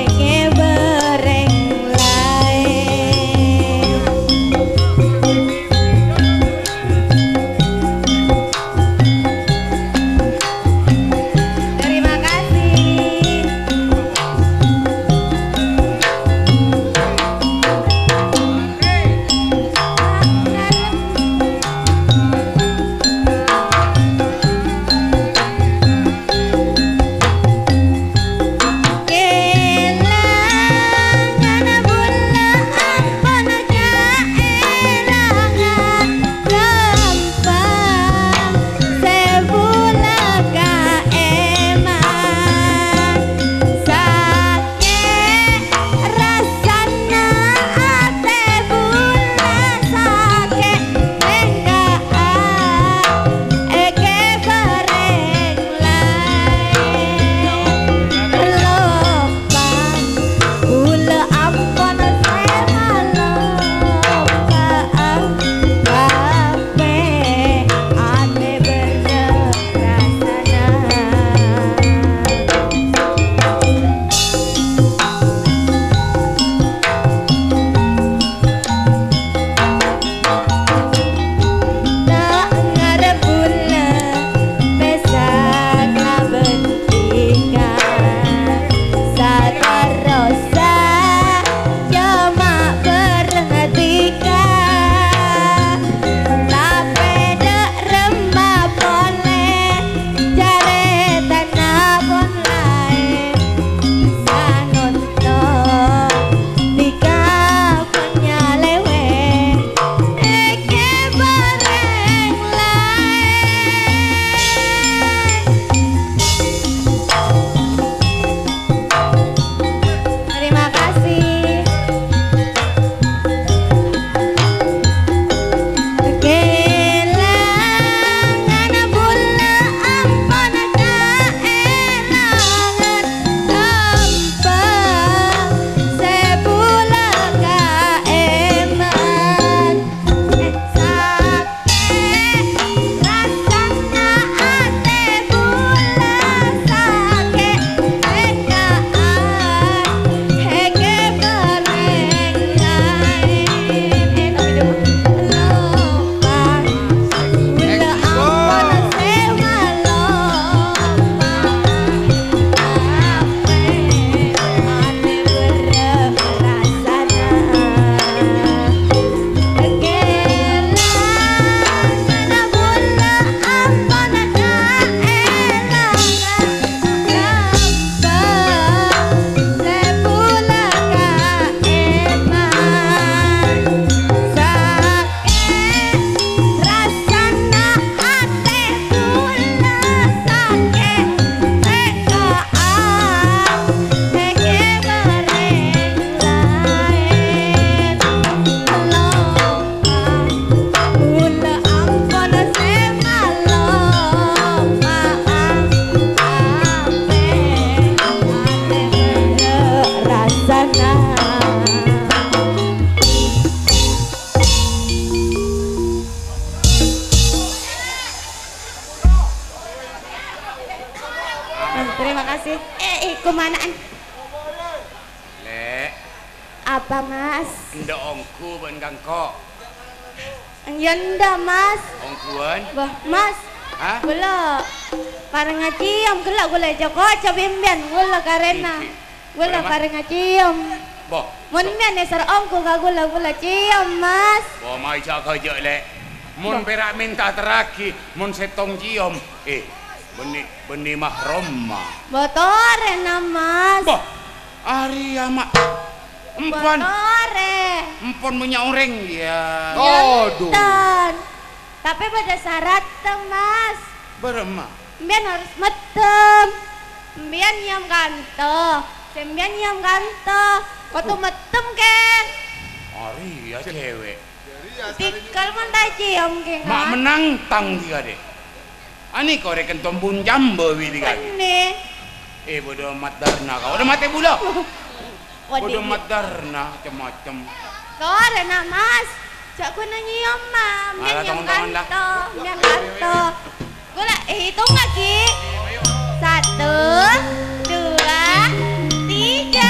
apa mas? Ndak ongku ben kangkok. Ya ndak mas. Ongkuan. Bah mas. Hah? Gula. Kareng ngaciam gula gula joko cabimbian gula karena. Gula kareng ngaciam. Boh. Mun mian esar ongku ka gula gula ciam mas. Boh mai cak kerja lek. Mun perak minta teraki, mun setong cium. Eh, beni beni mahram mah. Botore na mas. Boh. Ari amak. Empon. Botore. Empon punya orang ya. Aduh. Yan, tapi pada syarat tuh mas. Berema. Mbian harus metem. Mbian nyam kanto. Sembian nyam kanto. Kau tuh metem kan? Ari ya cewek. Tikal mantai cium kan? Mak menang tang tiga deh. Ani kau reken tombun jambo wi tiga. Ini. Eh bodoh mat darna kau udah mati pula. Waduh. Bodoh mat darna macam-macam. Tore na mas. Cak ku na nyium mah. Mbian Alah, nyam tolong-tolong lah. kanto. Mbian kanto. Gula eh hitung lagi. Satu, dua, tiga.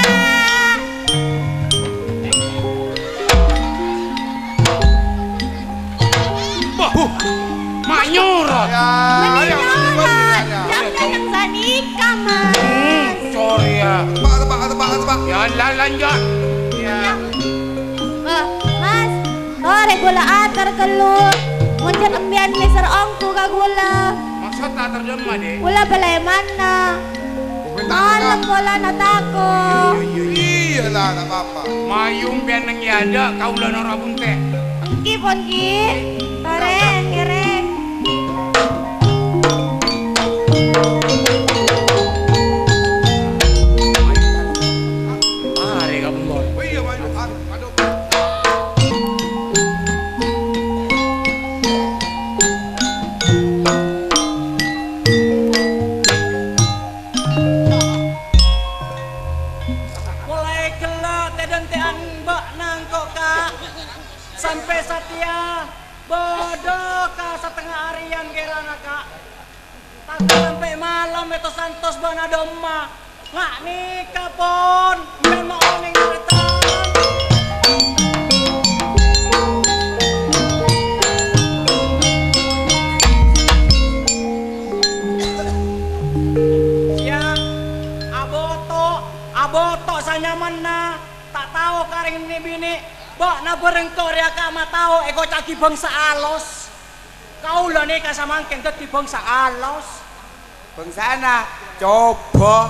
Bah, mak nyorot. Ya, yang Menyorot. Jangan yang sanika mas. Hmm, sorry ya. Tebak, tebak, tebak, tebak. Ya lah lanjut. Ya. Bah, mas. Tore gula atar keluar. Muncul embian miser ongku ka gula. Maksud tak terjemah deh. Gula balai mana? Malam gula natako. Iya lah, tak apa-apa. Mayung bianeng ya ada kau lah nora bunte. Engki pon ki. Tore ngereng. Ah, rega belum. Oh iya, aduh, aduh, aduh. Mulai gelap dan tean mbak nangkok kak sampai Satya bodoh kak setengah harian gerana kak tak sampai malam itu santos bana doma nggak nikah pon dan mau oneng ngeretan ya aboto aboto sanyaman na tak tahu karing ini bini bak na berengkor ya kak ma tahu eko caki bangsa alos kau lah nikah sama angkeng dadi bangsa alos Bangsana, coba.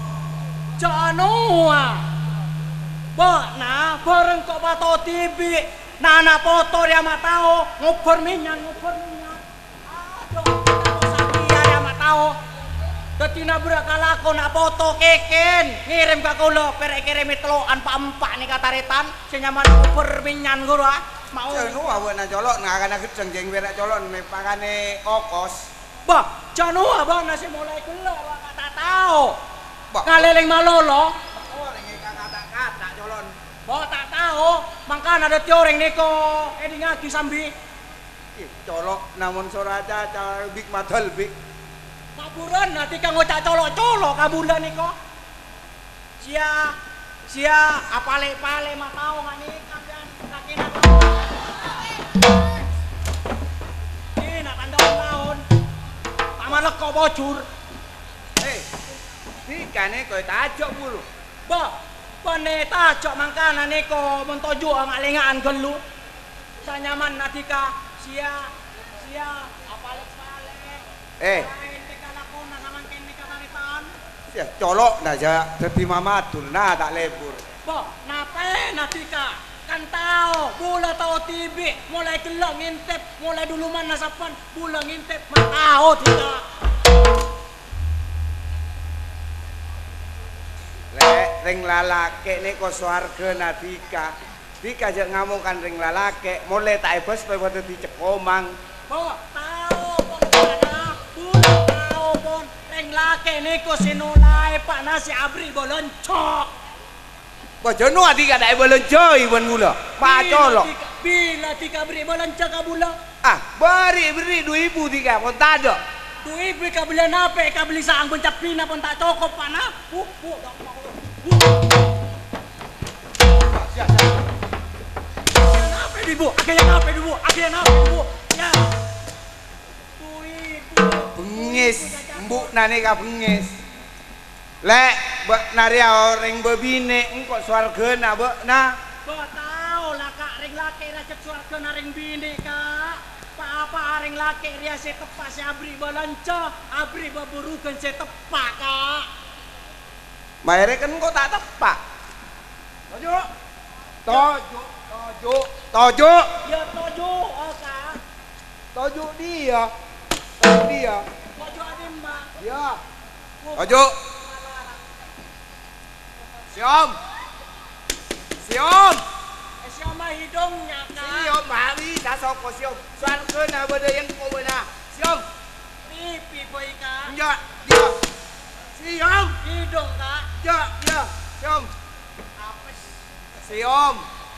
janua bak na berengkor bato tibi nana foto ya ma tahu ngubur minyan ngubur minyan aduh kita mau sakit ya ma tahu dadi na berakalako na foto keken ngirim ka kulo perek kirim telokan pa empak nih kataretan senyaman ngubur minyan guru ah mau Janu awak nak colok, nak akan aku jengjeng berak colok, mepakane kokos. bah janu abang nasi mulai gelap wak kata tahu Bah. ngaleleng malolo Oh, ini kata-kata colon. bah tak tahu mangkana ada tioreng niko edi ngaki sambi Ih, colok namun soraja cara big madal big. kaburan nanti kang ngocak colok-colok kabulan niko sia sia apale-pale mah tahu nggak nikah dan kaki nak ini nak tahun-tahun taman leko bocor Eh, nikane kowe tajok bulu. bah pane tajok mangkana niko mentojo ngalengaan gelu sanyaman natika sia sia apale-pale Eh, ya colok nah ja dadi mamadur nah tak lebur. Bo, nape natika kan tahu bula tahu tibi mulai gelap ngintip mulai dulu mana sapan bula ngintip mah tahu tika Lek ring lalake niko swarga nadika. Dika aja ngamukan ring lalake mulai tak ebos supaya pada dicekomang. Bo, tahu pon kana bula tahu pon ring lake niko sinulai pak nasi abri boloncok Bojo nu adika tak bolonjo iwan gula. Pak colok. bila tika beri boloncok kabula Ah, beri beri dua ibu tiga pun tak ada. tu ibu kabeli nape kabeli saang pencap pina pun tak cukup pana uh uh dak mau uh Siap, ibu, akhirnya apa ibu, akhirnya apa ibu, ya. Tuh ibu. Bengis, mbuk nane ka bengis. Lek, bek nari orang bebine, engkau soal gena bek nah. Bek tau lah kak, ring laki racet suarga na ring bini kak. Apa ring laki ria se tepak si abri balanca, abri baburukan se tepak kak. Mayre kan engkau tak tepak. Tojo, tojo, tojo, tojo. Ya tojo, oh kak. Tojo dia, tojo dia. Tojo adimma. Ya. Tojo. Siom. Siom. Eh siapa hidungnya kak? Siom, mari dah soko siom. Soal kena benda yang kau benar. Siom. Pipi boy kak. Ya, dia. Siom. Hidung kak. Ya, ya. Siom. Apa sih? Siom.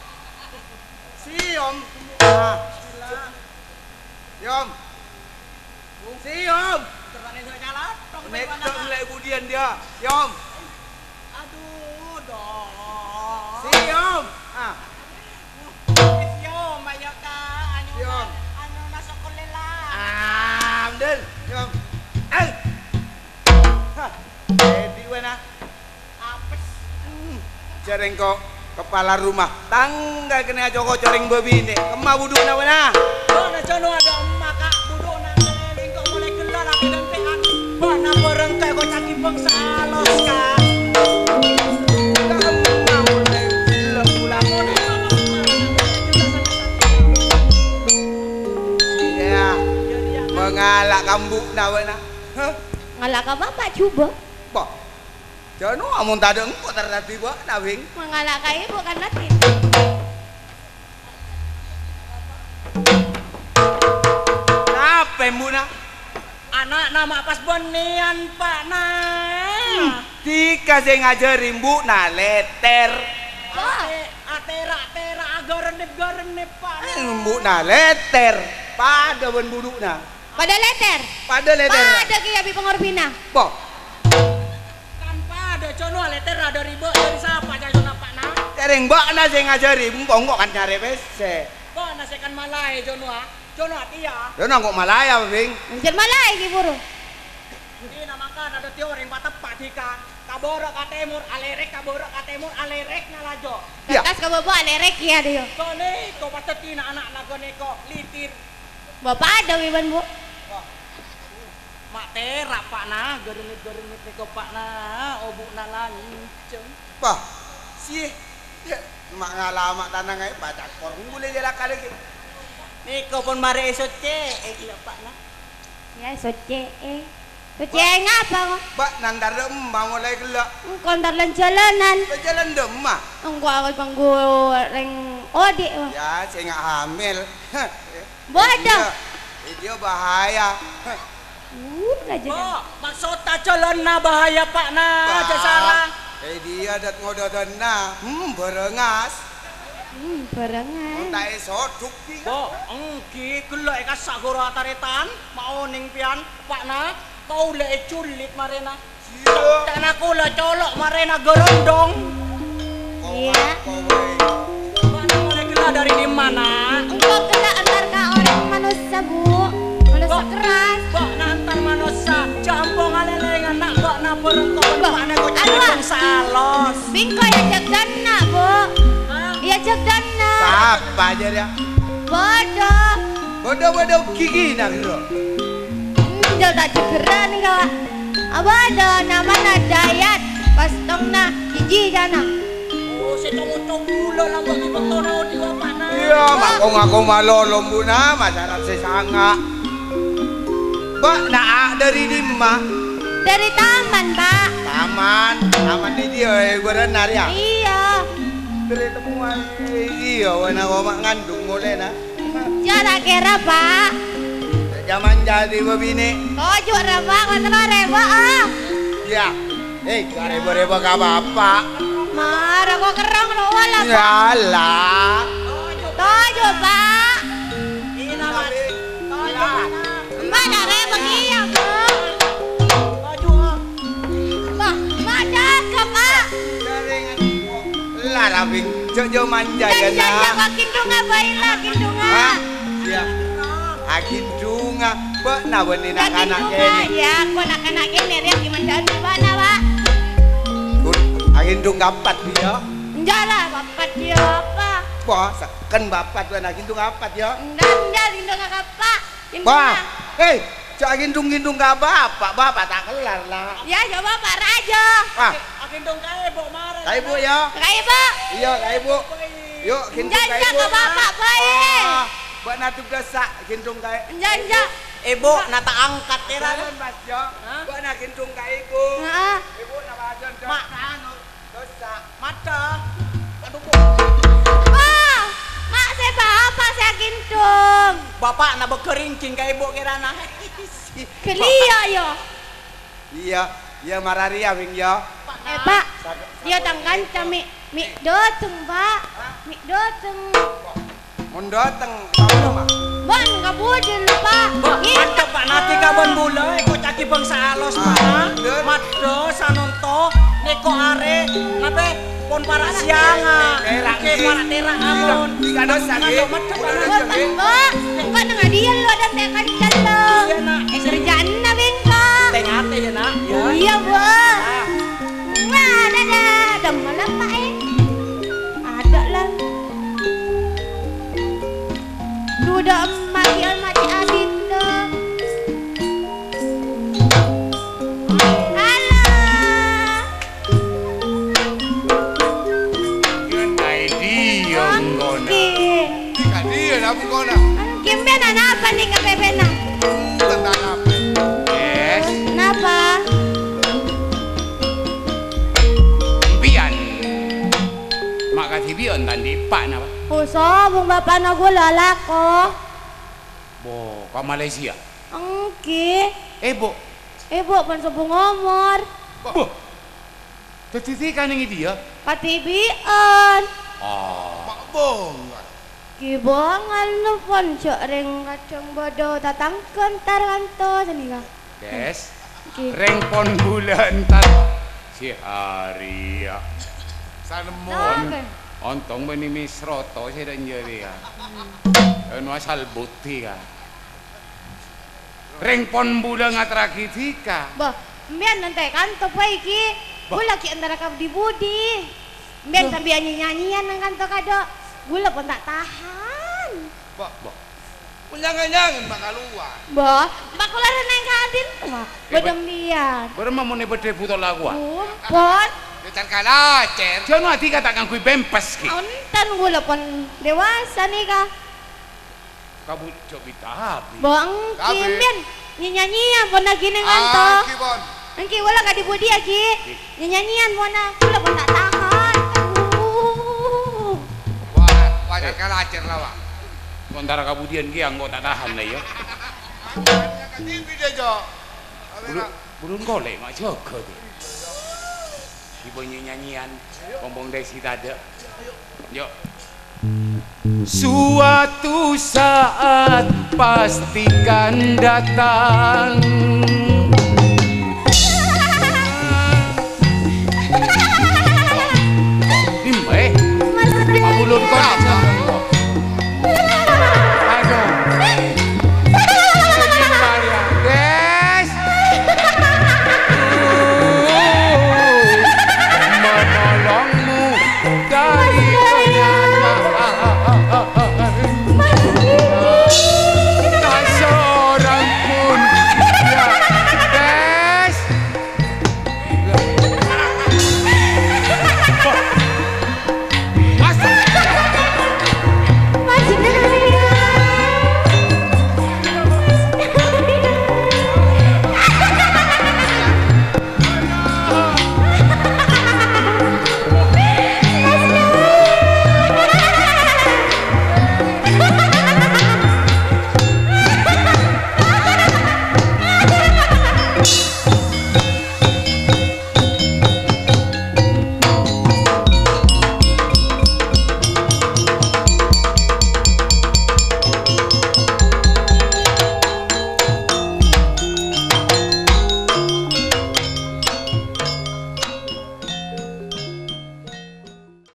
Siom. Ah, Gila. Siom. Siom. Terane saya jalan. Tong Netok mulai budian dia. Siom. Aduh dong. Siom. Ah. Siom ayo kak. Anu Siom. anu masuk kulela. Ah, Amdel. Siom. Eh. Hah. Jadi mana? Apa sih? Hmm. Jareng kok kepala rumah. Tangga kena joko coreng bebine. Kemah buduk na mana? Bana jono ada emak kak. Duduk nang keliling kok mulai gelar laki dan pean. Bana berengkai kok caki bangsa alos kak. Kemah mulai gelap pulang. Ya. Mengalak kambuk na mana? Hah? Ngalah ka bapak coba. Pak. Jano amun tak ada engkau terhati buat nabing. Mengalah ka ibu kan latih. Apa muna? Anak nama pas benian pak nah. Tika saya ngajarin bu na letter. Wah. Ate atera atera agarenep garenep pak nah. Bu na letter. Pada ben buduk na. Pada letter. Pada letter. Pada ki abi pengorbina. Pak. Kan pada jono letter ada ribet dari siapa jono pak nah. Tereng mbak na saya ngajarin. Engkau engkau kan nyari pese. Bana sekan malai jono ah. Jono atia. Jano engkau malaya bing. Anjir malai ki buru. Ini namakan ada teori yang tepat dika. Kaborok ka timur alerek kaborok ka timur alerek nalajo. Ya. Kertas ka babo alerek ya dia. Kone ko patetina anak nagone ko litir. Bapak ada wiban bu. Mak tera pak na gerenit gerenit niko pak na obuk na lanceng. Pak. Si. Ya. Mak ngalamak tanang ay pacak korong boleh jalan kali ke. Niko pun mare esot ce eh gila pak na. Ya soce eh. Soce ngapa kok? Mbak nandar demam mulai gelak. Engkau ntar jalanan. Berjalan demam. Engkau aku banggu reng odik wah. Ya, saya nggak hamil. Bodoh. Dia, dia bahaya. Uh, raja. Oh, maksud tak jalan na bahaya pak na aja sarang. Eh dia dat ngododan na. Hmm, berengas. Hmm, barengan. Tak esoduk dia. Bo, engki gelak ka sagoro ataretan mau ning pian pak na kau le culit marena. Iya. Dan aku le colok marena gerondong. Iya. Mana mulai gelak dari di mana? Engkau kena antar ka orang manusia bu. Manusia keras. Bak nantar manusia campung alelengan nak bak na perengkau Bah, mana kau aduh. campung salos. Bingko ya jak dana bu. Hah? Ya jak dana. Apa aja dia? Bodoh. Bodoh-bodoh gigi nak bro. Hmm, jauh tak cegeran nih kawan. Apa ada nama Dayat. Pas tong na hiji jana. Oh, si comu-comu lo lambang di betona di bapak na. Iya, mak aku malo lombuna masyarakat sesanga. Mbak nak dari dimma. Dari taman pak. Taman, taman ni dia eh berenar ya. Iya. Dari temuan dia wana mak ngandung mulai na. Cara kira pak. Zaman jadi bebini. Tojuk reba kontra reba ah. Ya. Eh, reba-reba ka bapak. Marah kok kerang lo wala pak. Yalah. Tojuk pak. Ini nama. Ya. Mana reba iya bu. Baju ah. Bah, mana ke pak. Jaringan. Lah rabing Cok jauh manja ya Jangan nak. jangan kindunga baiklah kindunga. Hah? Ya. Ah kindunga. Ba na wani nak anak kene. Ya, aku anak-anak kene dia gimana di mana, Pak? Kun agindung kapat dia. Enggak bapak dia apa? Ba seken bapat wana agindung kapat ya. Enggak, enggak kindunga apa? Ba. Kindunga. Hei, cak agindung-gindung ka bapak. Bapak tak kelar lah. Ya, coba Pak Raja. Ah, Agendong kae Bok marah. ka ibu ya. Kayak Pak. Iya, ka ibu. Yuk, gendong ka Janja ibu. ke bapak baik. Ah, ba na tugas sak gendong ka. Janja. Ibu nata angkat tira. Rayon Mas yo. Ba na gendong ka ibu. Heeh. Ibu na bajon Mak. anu. Dosa. Mata. Aduh, Pak, mak saya bapak saya gendong. bapak na bekerincing ka ibu kirana. Kelia yo. Iya, iya mararia wing yo. Eh Pak, dia tangkan mi mi doteng Pak, mi doteng. Mun dateng sama Mak. Bon kabudin Pak. Bok, Ini mata Pak nati ka bon bulay ko caki bangsa alos Ah, Pak. bener. Matdo sanonto neko are ngape pon para sianga. Terak, Ke Ki. para terak amon. Tiga dosa, Ki. Ngado matdo Tiga Pak. dosa. boten Pak. Kok nang dia lu ada tekan lo. Iya nak. Eh kerjaan na bengka. Tengate ya nak. Ya. Iya Pak. Nah, ada ada ada malam Pak eh. Ada lah. Duda emak dia mati adit tuh. Halo. Yan ay dia ngona. Ika dia na pun kau na. Kimben apa nih ke Bebena? Tentang apa? Yes. Kenapa? Bian. Mak kasih bian tadi pak napa? Puso, bung bapak na gula lako. Bo, ke Malaysia. Engki. Eh, Bo. Ibu pan sebung ngomor. Bo. Tetitikan yang dia. Katibian. Ah. Mak bong. Kibangan lu pon cok ring kacang bodoh tatangkan taranto sini ka. Yes. Ki. Rengpon bulan tar. Si Haria. Sanemon. Oke. Ontong bani misroto saya dan jadi ya. Anu asal buti ka. Rengpon bulan ngatrakitika. Bah, mbian nanti kanto pa iki. Gula ki antara ka di budi. Mbian sambil nyanyi-nyanyian nang kanto kado. Gula pun tak tahan. Ba, ba. Unyangan-nyangan bakal luar. Bah, bakularan nang kadin. Wah, bedem lian. Berma mau nebede butol lagu. Kumpon. Detan kalacer. Jono ati katakan kui bempas ki. Ontan gula pun dewasa nih ka. Kabu cobi tabi. Bang Kabe. Kimben nyanyian pun lagi nang Ah, kanto. kibon. Angki wala ka di budi aki. Nyanyian pun na gula pun tak tahan. Uh. Wah, wajar kalacer lah, Wak. Kontara kabudian ki anggo tak tahan lah ya. Yang T V dia, Jo. Bulu bulun golek mak jaga dia. Ibu nyanyian ngomong desi tadi. Yuk. Suatu saat pastikan datang